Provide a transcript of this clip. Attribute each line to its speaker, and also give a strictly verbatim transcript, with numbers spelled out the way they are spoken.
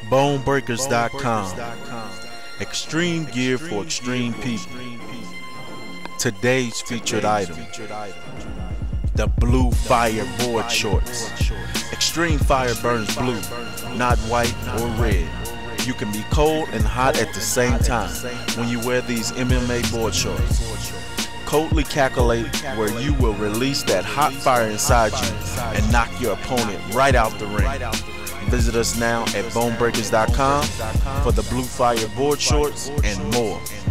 Speaker 1: bone breakers dot com. Extreme gear for extreme people. Today's featured item, the Blue Fire board shorts. Extreme Fire burns blue, not white or red. You can be cold and hot at the same time when you wear these M M A board shorts. Coldly calculate where you will release that hot fire inside you and knock your opponent right out the ring. Visit us now at bone breakers dot com for the Blue Fire board shorts and more.